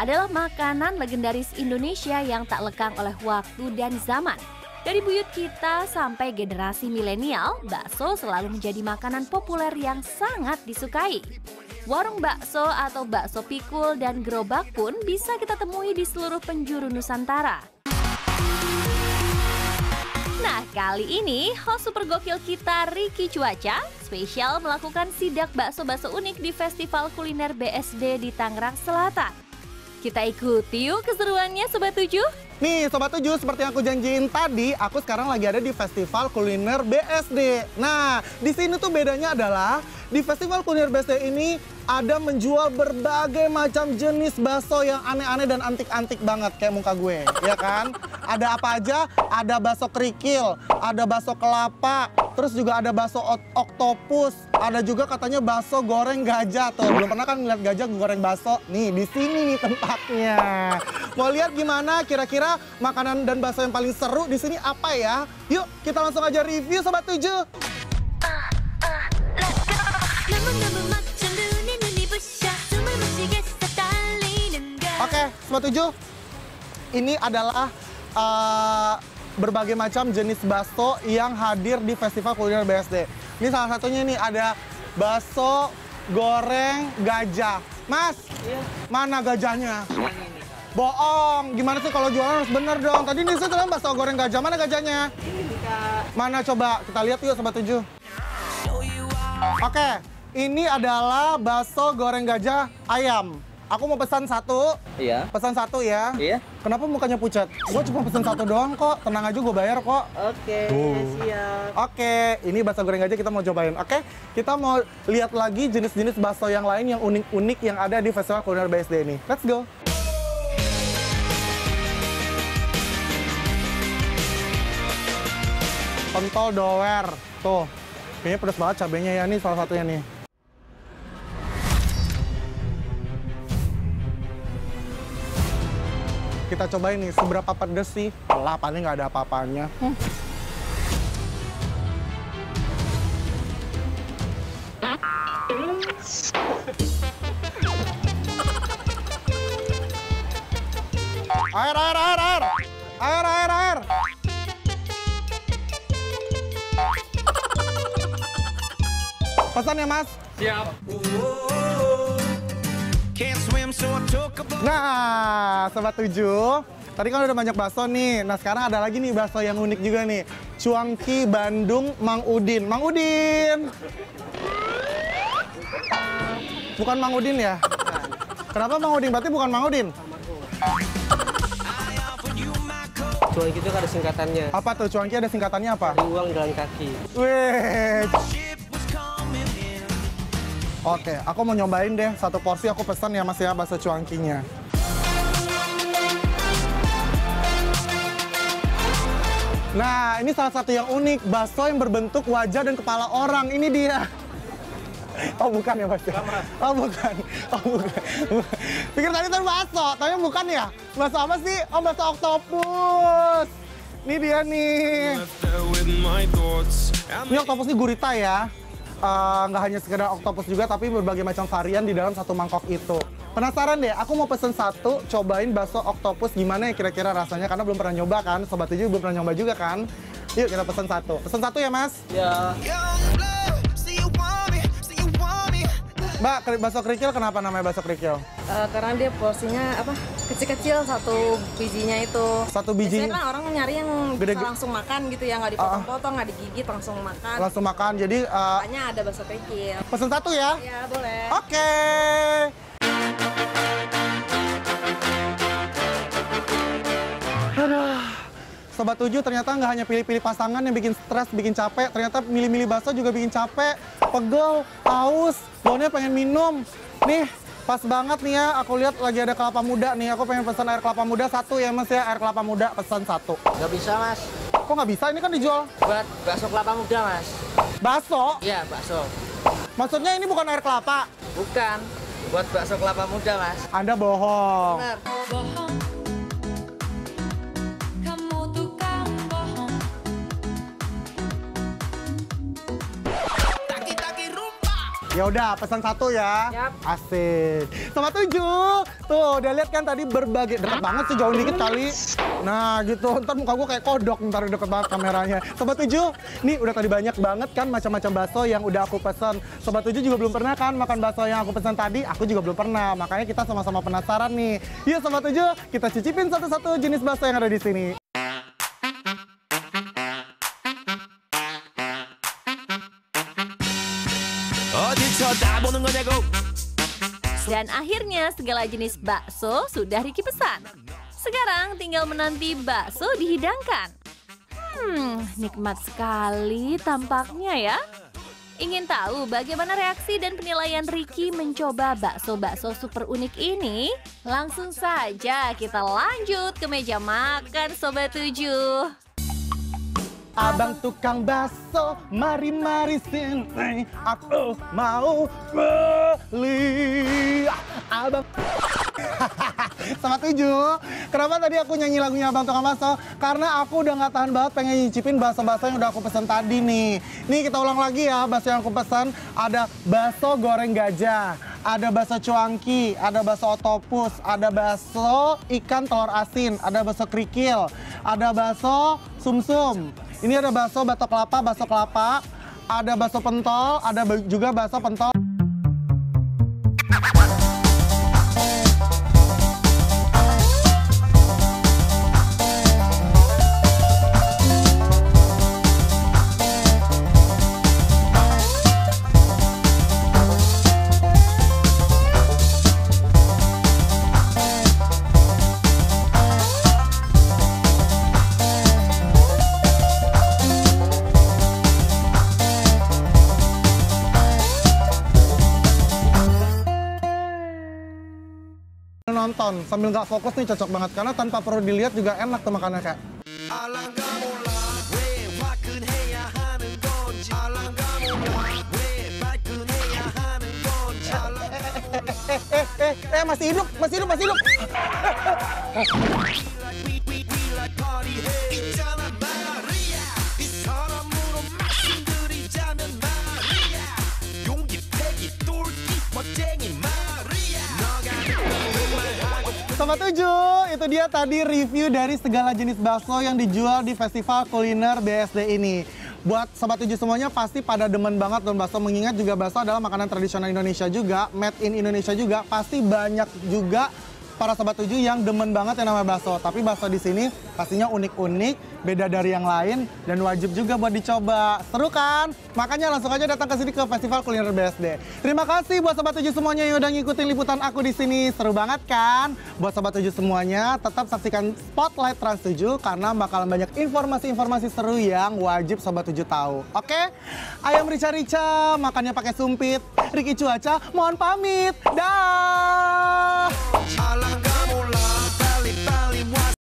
adalah makanan legendaris Indonesia yang tak lekang oleh waktu dan zaman. Dari buyut kita sampai generasi milenial, bakso selalu menjadi makanan populer yang sangat disukai. Warung bakso atau bakso pikul dan gerobak pun bisa kita temui di seluruh penjuru Nusantara. Nah, kali ini host super gokil kita Ricky Cuaca spesial melakukan sidak bakso-bakso unik di Festival Kuliner BSD di Tangerang Selatan. Kita ikuti yuk keseruannya Sobat 7. Nih Sobat 7, seperti yang aku janjiin tadi, aku sekarang lagi ada di Festival Kuliner BSD. Nah, di sini tuh bedanya adalah di Festival Kuliner BSD ini ada menjual berbagai macam jenis bakso yang aneh-aneh dan antik-antik banget kayak muka gue, ya kan? Ada apa aja? Ada bakso kerikil, ada bakso kelapa, terus juga ada bakso oktopus, ada juga katanya bakso goreng gajah. Tuh, belum pernah kan ngeliat gajah goreng bakso? Nih, di sini nih tempatnya. Mau lihat gimana kira-kira makanan dan bakso yang paling seru di sini apa ya? Yuk, kita langsung aja review Sobat 7. Oke, Sobat 7, ini adalah berbagai macam jenis bakso yang hadir di Festival Kuliner BSD. Ini salah satunya nih, ada bakso goreng gajah. Mas, iya. Mana gajahnya? Bohong, gimana sih kalau jualan harus bener dong. Tadi nih saya bakso goreng gajah, mana gajahnya? Ini, Kak. Mana coba, kita lihat yuk Sobat 7. Oke, ini adalah bakso goreng gajah ayam. Aku mau pesan satu. Iya. Pesan satu ya. Iya. Kenapa mukanya pucat? Gue cuma pesan satu doang kok. Tenang aja, gue bayar kok. Oke, siap. Oke, ini bakso goreng gajah kita mau cobain. Oke, kita mau lihat lagi jenis-jenis bakso yang lain yang unik-unik yang ada di Festival Kuliner BSD ini. Let's go. Pentol dower. Tuh, kayaknya pedas banget cabenya ya. Nih salah satunya nih. Kita cobain nih, seberapa pedes sih? Lah, paling nggak ada apa-apanya. Air, air, air, air! Air, air, air! Pesan ya, Mas? Siap. Nah, Sobat 7, tadi kan udah banyak bakso nih. Nah, sekarang ada lagi nih bakso yang unik juga nih. Cuangki Bandung Mang Udin. Mang Udin! Bukan Mang Udin ya? Kenapa Mang Udin? Berarti bukan Mang Udin? Cuangki itu ada singkatannya. Apa tuh? Cuangki ada singkatannya apa? Uang jalan kaki. Wih! Oke, aku mau nyobain deh. Satu porsi aku pesan ya Mas ya, bakso cuangkinya. Nah, ini salah satu yang unik. Bakso yang berbentuk wajah dan kepala orang. Ini dia. Oh, bukan ya Mas? Oh, bukan. Oh, bukan. Pikir tadi itu bakso, tapi bukan ya? Bakso apa sih? Oh, bakso oktopus. Ini dia nih. Ini oktopus ini gurita ya. Nggak hanya sekedar oktopus juga, tapi berbagai macam varian di dalam satu mangkok itu. Penasaran deh, aku mau pesen satu, cobain bakso oktopus gimana ya kira-kira rasanya, karena belum pernah nyoba kan, Sobat 7 belum pernah nyoba juga kan. Yuk kita pesen satu. Pesen satu ya Mas? Ya. Mbak, bakso kerikil kenapa namanya bakso kerikil? Karena dia porsinya apa? Kecil-kecil satu bijinya itu. Satu biji. Biasanya kan orang nyari yang gede, bisa langsung makan gitu ya, nggak dipotong-potong, nggak digigit, langsung makan. Langsung makan, jadi... Makanya ada bakso kerikil. Pesen satu ya? Iya, boleh. Oke. Aduh. Sobat 7 ternyata nggak hanya pilih-pilih pasangan yang bikin stres, bikin capek. Ternyata milih-milih bakso juga bikin capek, pegel, haus, baunya pengen minum. Nih, pas banget nih ya, aku lihat lagi ada kelapa muda nih. Aku pengen pesan air kelapa muda satu ya Mas ya, air kelapa muda pesan satu. Nggak bisa Mas. Kok nggak bisa? Ini kan dijual. Buat bakso kelapa muda Mas. Bakso? Iya, bakso. Maksudnya ini bukan air kelapa? Bukan. Buat bakso kelapa muda Mas. Anda bohong. Bener. Ya udah, pesan 1 ya. Yap. Asik. Sobat 7. Tuh, udah lihat kan tadi berbagai, dekat banget sih, jauh dikit kali. Nah, gitu. Ntar muka gue kayak kodok, ntar deket banget kameranya. Sobat 7, nih udah tadi banyak banget kan macam-macam bakso yang udah aku pesan. Sobat 7 juga belum pernah kan makan bakso yang aku pesan tadi? Aku juga belum pernah. Makanya kita sama-sama penasaran nih. Yuk Sobat 7, kita cicipin satu-satu jenis bakso yang ada di sini. Dan akhirnya segala jenis bakso sudah Ricky pesan. Sekarang tinggal menanti bakso dihidangkan. Nikmat sekali tampaknya ya. Ingin tahu bagaimana reaksi dan penilaian Ricky mencoba bakso-bakso super unik ini? Langsung saja kita lanjut ke meja makan Sobat 7. Abang tukang bakso, mari sini, aku mau beli. Abang. Sobat 7, kenapa tadi aku nyanyi lagunya Abang Tukang Bakso? Karena aku udah nggak tahan banget pengen nyicipin bakso-bakso yang udah aku pesan tadi nih. Nih kita ulang lagi ya, bakso yang aku pesan ada bakso goreng gajah, ada bakso cuangki, ada bakso otopus, ada bakso ikan telur asin, ada bakso kerikil, ada bakso sumsum. Ini ada bakso batok kelapa, ada bakso pentol, ada juga bakso pentol. Nonton sambil nggak fokus nih cocok banget karena tanpa perlu dilihat juga enak tuh makannya kayak. Masih hidup. Sobat 7, itu dia tadi review dari segala jenis bakso yang dijual di Festival Kuliner BSD ini. Buat Sobat 7 semuanya pasti pada demen banget dengan bakso, mengingat juga bakso adalah makanan tradisional Indonesia juga, made in Indonesia juga, pasti banyak juga para Sobat 7 yang demen banget yang namanya bakso. Tapi bakso di sini pastinya unik-unik, beda dari yang lain, dan wajib juga buat dicoba. Seru kan? Makanya langsung aja datang ke sini ke Festival Kuliner BSD. Terima kasih buat Sobat 7 semuanya yang udah ngikutin liputan aku di sini. Seru banget kan? Buat Sobat 7 semuanya, tetap saksikan Spotlight Trans 7 karena bakalan banyak informasi-informasi seru yang wajib Sobat 7 tahu. Oke? Ayam rica-rica, makannya pakai sumpit. Ricky Cuaca, mohon pamit. Dah!